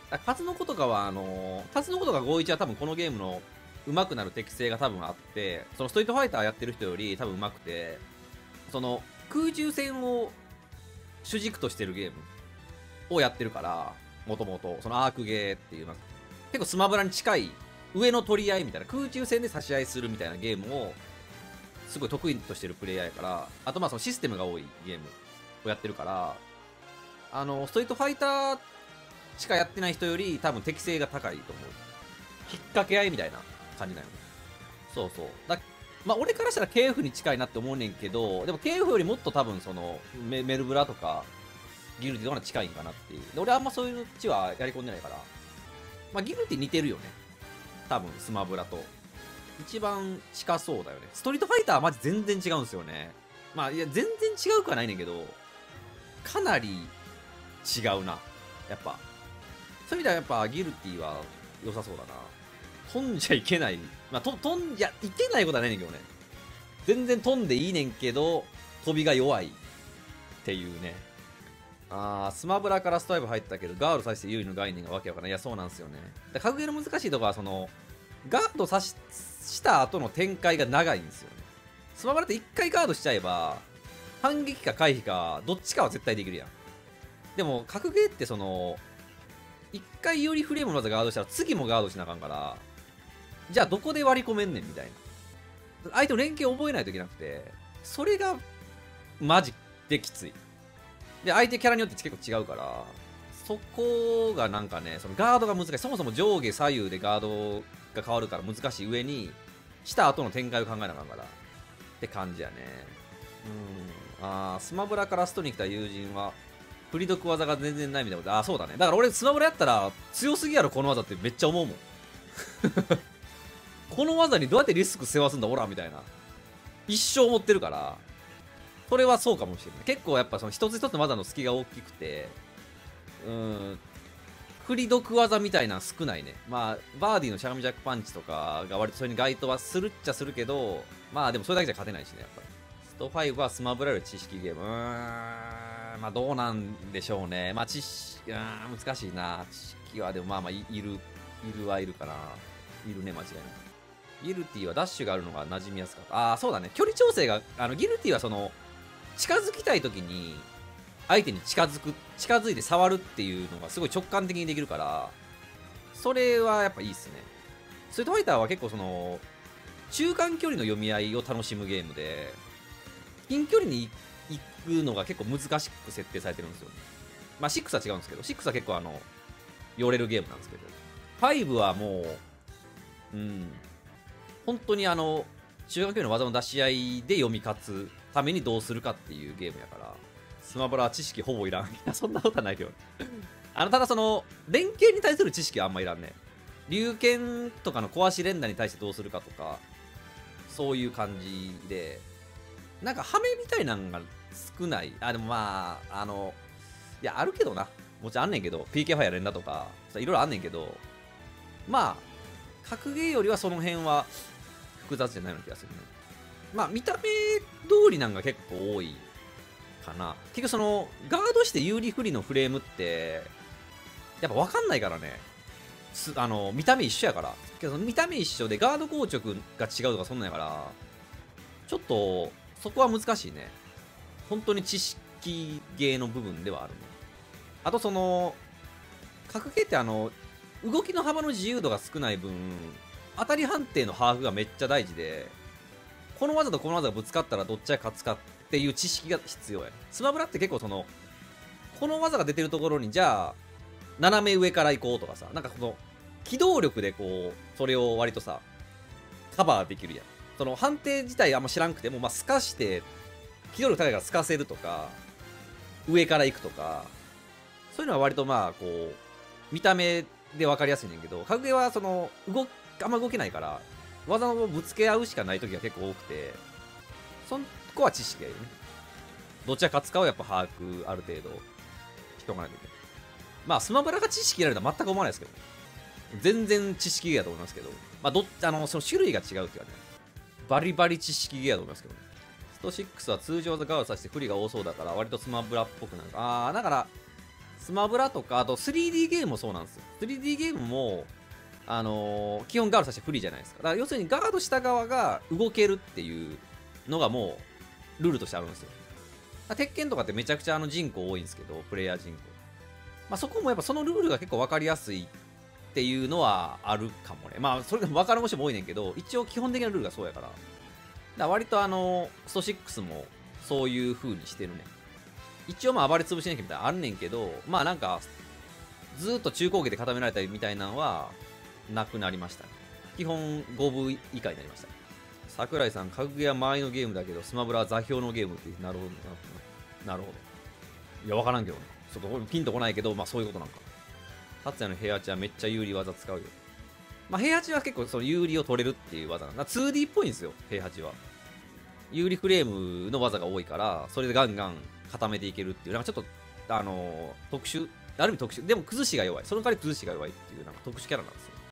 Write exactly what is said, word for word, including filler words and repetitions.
数の子とかは、あのー、数の子とかごじゅういちは多分このゲームの上手くなる適性が多分あって、そのストリートファイターやってる人より多分上手くて、その空中戦を主軸としてるゲームをやってるから、もともと、そのアークゲーっていう、結構スマブラに近い上の取り合いみたいな、空中戦で差し合いするみたいなゲームをすごい得意としてるプレイヤーやから、あとまあそのシステムが多いゲームをやってるから、あの、ストリートファイターしかやってない人より多分適性が高いと思う。引っ掛け合いみたいな感じなの。そうそう。だまあ俺からしたら ケーエフ に近いなって思うねんけど、でも ケーエフ よりもっと多分そのメ、メルブラとかギルティとかに近いんかなっていう。で俺あんまそういう地はやり込んでないから、まあギルティ似てるよね。多分スマブラと。一番近そうだよね。ストリートファイターはマジ全然違うんですよね。まあいや全然違うくはないねんけど、かなり違うな。やっぱ。そういう意味ではやっぱギルティは良さそうだな。飛んじゃいけない。まあ、と飛んじゃいけないことはないねんけどね。全然飛んでいいねんけど、飛びが弱いっていうね。あー、スマブラからストライブ入ったけど、ガードさして有利の概念がわけわからない。いや、そうなんですよね。で格ゲーの難しいところは、その、ガードさしした後の展開が長いんですよね。スマブラって一回ガードしちゃえば、反撃か回避か、どっちかは絶対できるやん。でも、格ゲーってその、一回有利フレームの技ガードしたら次もガードしなあかんから、じゃあどこで割り込めんねんみたいな。相手の連携を覚えないといけなくて、それがマジできつい。で、相手キャラによって結構違うから、そこがなんかね、そのガードが難しい。そもそも上下左右でガードが変わるから難しい上に、した後の展開を考えなあかんから。って感じやね。うん。あー、スマブラからストに来た友人は、振り毒技が全然ないみたいなこと。あー、そうだね。だから俺スマブラやったら強すぎやろこの技ってめっちゃ思うもん。この技にどうやってリスク背負わすんだオラみたいな。一生持ってるから、それはそうかもしれない。結構やっぱその一つ一つの技の隙が大きくて、うーん、振り毒技みたいな少ないね。まあ、バーディーのしゃがみジャックパンチとかが割とそれに該当はするっちゃするけど、まあでもそれだけじゃ勝てないしね、やっぱり。ストファイブはスマブラより知識ゲーム。うーん、まあどうなんでしょうね。まあ知識、うーん、難しいな。知識はでもまあまあいる、いるはいるかな。いるね、間違いない。ギルティはダッシュがあるのが馴染みやすかった。ああ、そうだね。距離調整が、あの、ギルティはその、近づきたいときに、相手に近づく、近づいて触るっていうのがすごい直感的にできるから、それはやっぱいいっすね。ストリートファイターは結構その、中間距離の読み合いを楽しむゲームで、近距離に行くのが結構難しく設定されてるんですよ。まあ、ろくは違うんですけど、ろくは結構あの、寄れるゲームなんですけど、ごはもう、うん、本当にあの、中間距離の技の出し合いで読み勝つためにどうするかっていうゲームやから、スマブラは知識ほぼいらん。いや、そんなことはないけど。あの、ただその、連携に対する知識はあんまいらんね。龍剣とかの壊し連打に対してどうするかとか、そういう感じで、なんか、ハメみたいなのが少ない。あ、でもまあ、あの、いや、あるけどな。もちろんあんねんけど、ピーケー ファイア連打とか、いろいろあんねんけど、まあ、格ゲーよりはその辺は複雑じゃないような気がするね。まあ、見た目通りなんが結構多いかな。結局その、ガードして有利不利のフレームって、やっぱ分かんないからね。すあの、見た目一緒やから。けど見た目一緒でガード硬直が違うとかそんなんやから、ちょっと、そこは難しいね。本当に知識ゲーの部分ではあるね。あとその、格ゲーってあの、動きの幅の自由度が少ない分、当たり判定の把握がめっちゃ大事で、この技とこの技がぶつかったらどっちが勝つかっていう知識が必要やね。スマブラって結構その、この技が出てるところに、じゃあ、斜め上から行こうとかさ、なんかこの、機動力でこう、それを割とさ、カバーできるやん。その判定自体あんま知らんくても、まあ、透かして、機動力高いから透かせるとか、上から行くとか、そういうのは割とまあ、こう、見た目で分かりやすいねんけど、格ゲーはその、動あんま動けないから、技をぶつけ合うしかない時が結構多くて、そこは知識がいるね。どっちが勝つかをやっぱ把握、ある程度、しとかないといけない。まあ、スマブラが知識やるとは全く思わないですけど、全然知識ゲーだと思いますけど、まあ、どあの、その種類が違うっていうかね、バリバリ知識ゲーだと思いますけどね。ストろくは通常技ガードさせて不利が多そうだから、割とスマブラっぽくなる。あー、だから、 スマブラとか、あと スリーディー ゲームもそうなんですよ。スリーディー ゲームも、あのー基本ガードさせてフリーじゃないですか。だから要するにガードした側が動けるっていうのがもう、ルールとしてあるんですよ。鉄拳とかってめちゃくちゃあの人口多いんですけど、プレイヤー人口。まあ、そこもやっぱそのルールが結構分かりやすいっていうのはあるかもね。まあ、それでも分かるも人も多いねんけど、一応基本的なルールがそうやから。だから割とあの、ストろくもそういう風にしてるね。一応まあ暴れ潰しなきゃみたいなのあんねんけど、まあなんか、ずーっと中高下で固められたりみたいなのは、なくなりましたね。基本ごぶ以下になりました。桜井さん、格ゲーは前のゲームだけど、スマブラは座標のゲームってなるほどな。なるほど。いや、わからんけどね。ちょっとピンとこないけど、まあそういうことなんか。達也の平八はめっちゃ有利技使うよ。まあ平八は結構その有利を取れるっていう技なんだ。ツーディー っぽいんですよ、平八は。有利フレームの技が多いから、それでガンガン固めていけるっていう、なんかちょっと、あのー特殊、ある意味特殊、でも崩しが弱い。その代わり崩しが弱いっていう、なんか特殊キャラなんですよ。